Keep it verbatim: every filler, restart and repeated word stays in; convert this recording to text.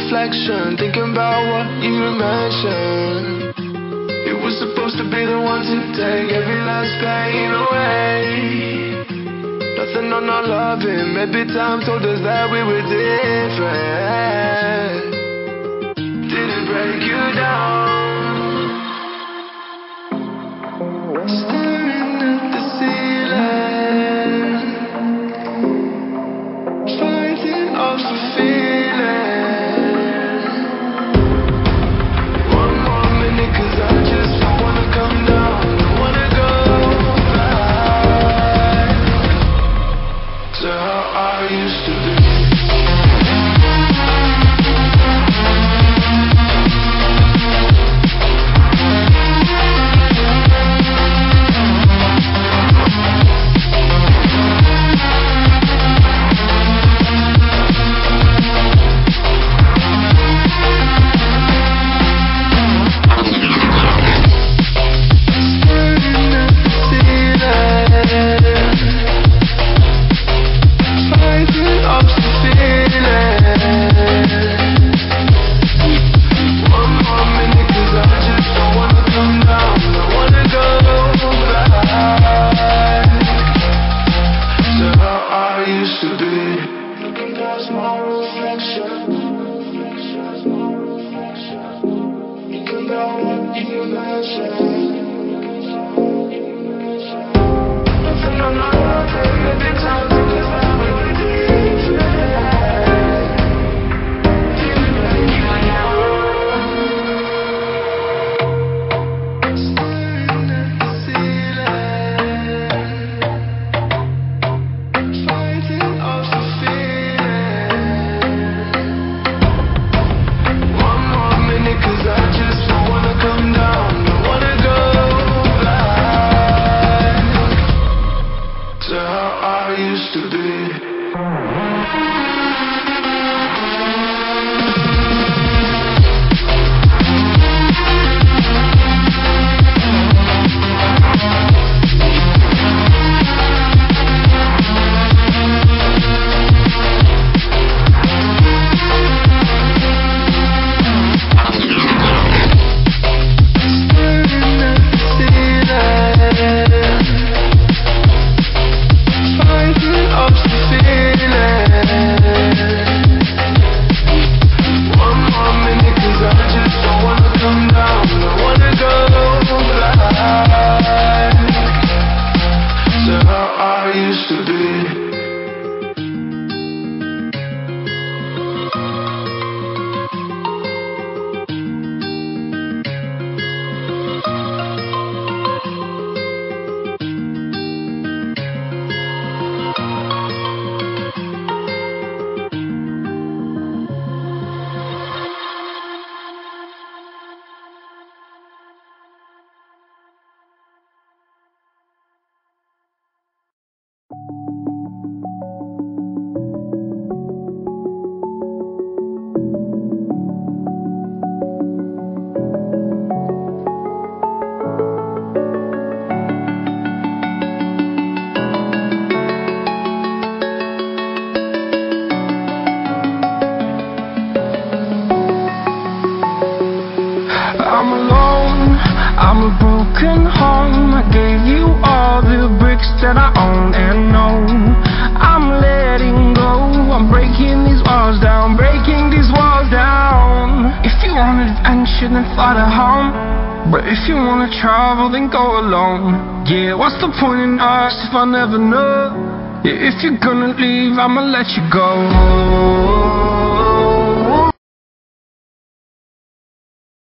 reflection, thinking about what you mentioned. You were supposed to be the one to take every last pain away. Nothing on our loving, maybe time told us that we were different. Didn't break you down. Staring at the ceiling, fighting off the feeling. One more minute, cause I just don't wanna come down. Don't wanna go back to how I used to be. That I own and know. I'm letting go. I'm breaking these walls down, breaking these walls down. If you want adventure, then fly to home. But if you wanna travel, then go alone. Yeah, what's the point in us if I never know? Yeah, if you're gonna leave, I'ma let you go.